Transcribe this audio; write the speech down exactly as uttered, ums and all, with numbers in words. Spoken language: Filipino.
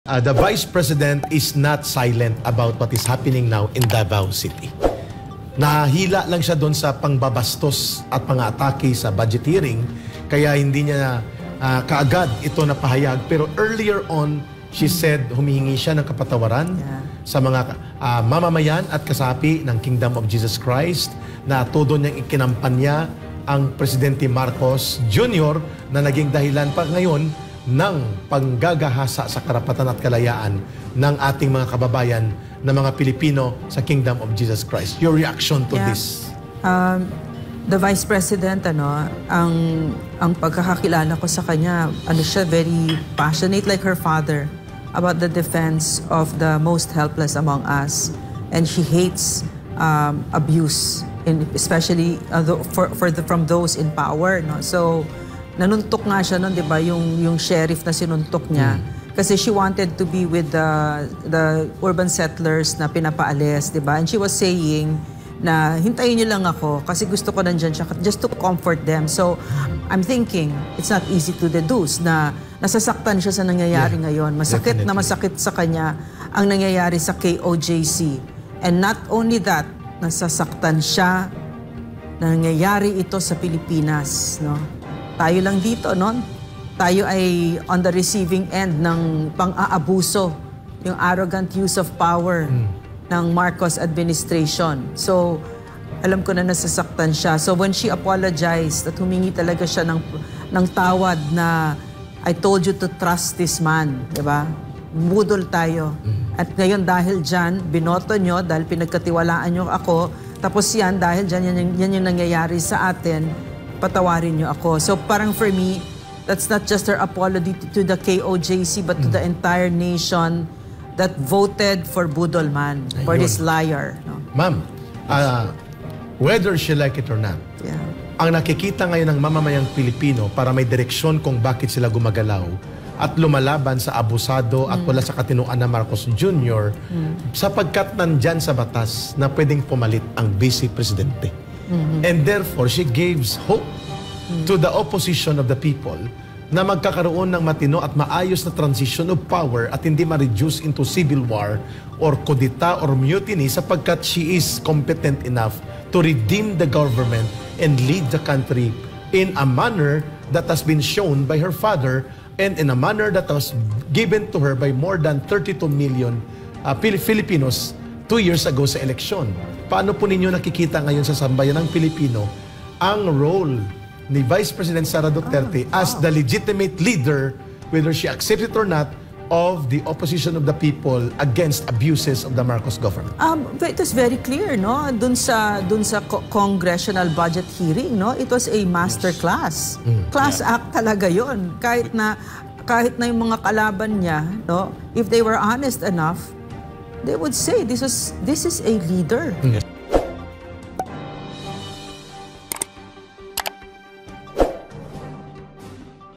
Uh, the Vice President is not silent about what is happening now in Davao City. Nahila lang siya doon sa pangbabastos at pang-atake sa budget hearing, kaya hindi niya uh, kaagad ito napahayag. Pero earlier on, she said humihingi siya ng kapatawaran yeah. sa mga uh, mamamayan at kasapi ng Kingdom of Jesus Christ na todo niyang ikinampanya ang Presidente Marcos Junior na naging dahilan pa ngayon ng panggagahasa sa karapatan at kalayaan ng ating mga kababayan na mga Pilipino sa Kingdom of Jesus Christ. Your reaction to yeah. this? Um, the Vice President, ano, ang, ang pagkakakilala ko sa kanya, ano siya, very passionate like her father about the defense of the most helpless among us. And she hates um, abuse, in, especially uh, for, for the, from those in power. No? So, nanuntok nga siya nun, di ba, yung, yung sheriff na sinuntok niya. Mm. Kasi she wanted to be with the, the urban settlers na pinapaalis, di ba? And she was saying na hintayin niyo lang ako kasi gusto ko nandyan siya just to comfort them. So, I'm thinking, it's not easy to deduce na nasasaktan siya sa nangyayari yeah, ngayon. Masakit definitely. na masakit sa kanya ang nangyayari sa K O J C. And not only that, nasasaktan siya na nangyayari ito sa Pilipinas, no? Tayo lang dito, no? Tayo ay on the receiving end ng pang-aabuso, yung arrogant use of power mm. ng Marcos administration. So, alam ko na nasasaktan siya. So, when she apologized at humingi talaga siya ng, ng tawad na I told you to trust this man, di ba? Budol tayo. Mm. At ngayon dahil dyan, binoto nyo dahil pinagkatiwalaan nyo ako. Tapos yan, dahil dyan, yan, yan yung nangyayari sa atin, patawarin niyo ako. So parang for me, that's not just her apology to the K O J C but to mm. the entire nation that voted for Budolman, Ayun. for this liar. No? Ma'am, uh, whether she like it or not, yeah. ang nakikita ngayon ng mamamayang Pilipino para may direksyon kung bakit sila gumagalaw at lumalaban sa abusado mm. at wala sa katinuan na Marcos Junior Mm. sapagkat nandyan sa batas na pwedeng pumalit ang Vice Presidente. Mm-hmm. And therefore, she gives hope mm-hmm. to the opposition of the people na magkakaroon ng matino at maayos na transition of power at hindi ma-reduce into civil war or kudita or mutiny sapagkat she is competent enough to redeem the government and lead the country in a manner that has been shown by her father and in a manner that was given to her by more than thirty-two million uh, Filipinos two years ago sa eleksyon. Paano po ninyo nakikita ngayon sa sambayan ng Pilipino ang role ni Vice President Sara Duterte oh, as the legitimate leader, whether she accepts it or not, of the opposition of the people against abuses of the Marcos government? Um, it was very clear, no? Dun sa, dun sa co congressional budget hearing, no? It was a master yes. class. Mm, class yeah. act talaga yon. Kahit na, kahit na yung mga kalaban niya, no? If they were honest enough, they would say this is this is a leader. Yes.